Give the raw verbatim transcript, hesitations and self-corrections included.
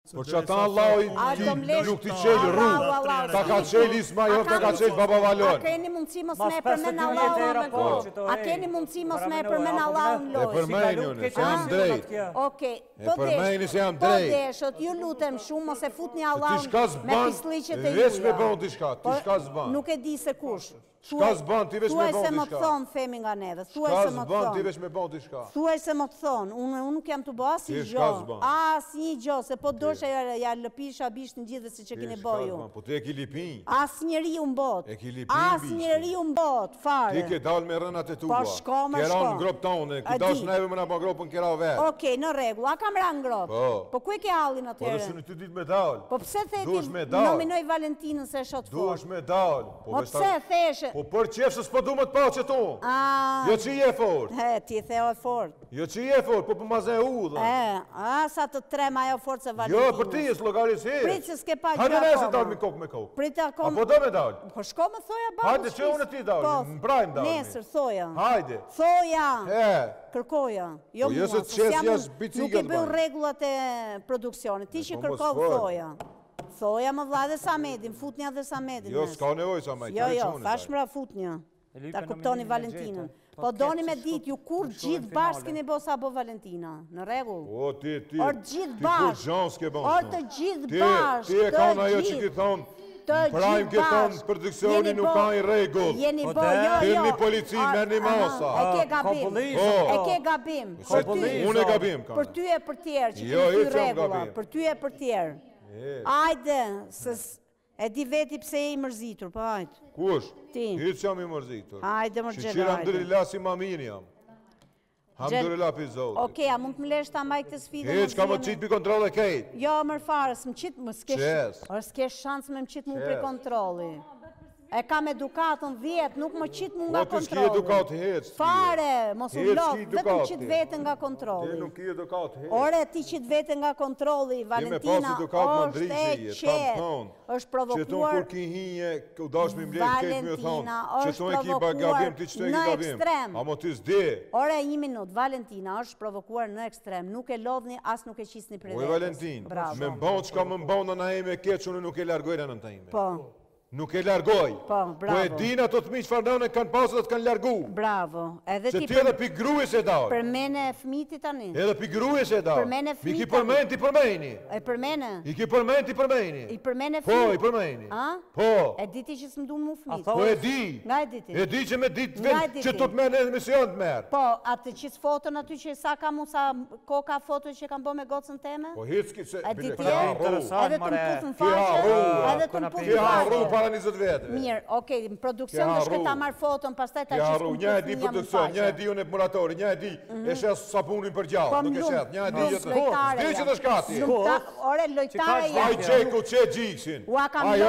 Por që ata Allah nuk t'i qelë rrugë, ta ka qelë Ismail, ta ka qelë Baba Valon. A keni mundësi mos me e përmen Allahun? A keni mundësi mos me e përmen Allahun E lojë? përmejnë unë, se jam drejt. Oke, E përmejnë se jam po drejt. deshët, ju lutem shumë mos e futni Ti Allahun shka me zban, pisliqet e veç me juja. bon t'i shka, ti shka zban. Nuk e di se kush. Shka zban, ti veç me Thuaj bon se t'i më të shka. thonë themi nga neve, thuaj Shka se më të zban, ti thonë. veç me bon t'i shka. Thuaj se më të thonë, unë nuk jam të bëha si Ti gjo, shka zban. as një gjo, se po dosha ja lëpisha bishtë në gjithë si që kini boju. Po ti e ki lipin. As njeri unë bot, E ki lipin as bishti. njeri unë bot, fare. Ti ke dal me rënat e tua. Po, shko, më Kera shko. në grop tonë, A ki dash di. neve më na po gropën kera vetë. Okej, në rregull, a kam ra ngrop? Po. Po ku e ke hallin Po dhe atëherë? së në ty dit me dal. Po pse the Duhesh ti me dal. nominoj Valentinën se shot Duhesh fort? me dal. Po veç ta- pse theshe? Po për qef se s'po du më të pa që tu. A, Jo që je fort. he, ti theo e fort. Jo që je fort, po për maze u dhe. E, a, sa të trem ajo fort se Jo, Valentinës. për ti, s'logaris hi. Prit se s'ke pa gjë Hajde ne se akoma. dal mi kokë me kokë. Prit akoma. Apo do me dal. Po shko më thoja babës. Hajde, që unë ti dal, Po, në prajmë dal. nesër, thoja. Hajde. Thoja. E, Kërkoja. Jo Po, jo mua, se të se qes s'jam jas unë- biciklet nuk e bën bën. rregullat e produksionit. Ti që po, mos kërkov fol. thoja. Thoja më vlla dhe Samedin, futnja dhe Samedin. jo, mes. s'ka nevoj sa me. Jo, jo, thash mra futnja. Ta kuptoni Valentinën. Po doni me ditë ju kur gjithë bashkë keni bo sa bo Valentina. Në rregull? O, ti, ti, Or gjithë ti bashkë. kur gjan s'ke bon. Or të gjithë Ti, bashkë. ti e të kanë ajo që gjithë. ki thonë, Të prajmë gjithë ki thonë, bashkë. produksioni Jeni nuk bo- ka i regull. Jeni Po bo, de, jo, jo. Hirni polici, Ar- merrni aha, masa. E ke gabim. Kopulli, Po. E ke gabim. Se Për Kopulli, ty, unë e gabim kam. për ty e për tjerë, që Jo, kemi ty hiç jam rregulla. gabim. Për ty e për tjerë. E, Ajde, se s- e di veti pse je i mërzitur, po hajde. Kush? Ti. Hiç jam i mërzitur. Hajde më Shqyqira xhela. hajde. hamdulillah si ma mirë jam. Hamdulillah pi zotit. Okej, a mund të më lesh ta mbaj këtë sfidë? Hiç ka më zjemi? qitë pi kontrole kejt. Jo, mërë farë, s'më qitë, më s'ke Qes. Or s'ke shansë me më qitë mu Qes. për kontroli. E kam edukatën dhjetë, nuk më qitë mu nga Po ti s'ki kontroli. edukat hiç. ti. Fare, mos u Hiç lodh, ki vetëm edukat, qitë ti. vetën nga Ti kontroli. nuk ki edukat hiç. Ore, ti qitë vetën nga kontroli, Valentina, pas edukat më është ndrizi, e e qetë, tam thonë. është Që tonë provokuar, kur ki hinje, u dash mi mbledh kejt mi u thonë. Valentina, Që është tonë e ki ba provokuar gabim, ti që e në ki gabim. ekstrem. Amo ti s'di. ore, një minut, Valentina është provokuar në ekstrem, nuk e lodhni, as nuk e qisni për Oj vetës. Valentin, Bravo. me mbon çka më mbon në ime keq, unë nuk e largoj në të ime. Po, Nuk e largoj. Po, Po e bravo. din ato të miq farnane kanë pasur dhe të kanë largu. bravo. Edhe Se ti ti edhe pi gruje se dal. përmene fëmiti tani. Edhe pi gruje se dal. Përmene Mi ki fmita. përmend ti përmeni. E përmene? I ki përmend ti përmeni. I përmene Po, fëmijë. i përmeni. A? Po. E diti që s'm du mu fëmijë. tho- Po e di. Nga e diti? E di që me ditë Nga e vetë diti? që të të merë në emision të merë. Po, atë qis foton aty që sa ka mu sa koka foto që kam bo me gocën teme? Po hiç ki se E di bile, ti ki e? harru. Interesant. Edhe të më mare. putën Ki harru. faqe? Edhe të më Kona putën Ki harru faqe? para njëzet vetëve. Mirë, okej, në produksion Ki do shke harru. ta marrë foton, pastaj ta Ki qis harru, ku një e di fëmija më produksion, një e faqe. di unë e muratori, një e di e shes sapunin për Po gjallë, nuk e mlum, shes, një e di mlum, jetë. lojtare S'di që jam. të shkati. Mlum, ta- Ore, lojtare Që ka jam. Aj qeku, qe gjiksin. Ua kam Ajo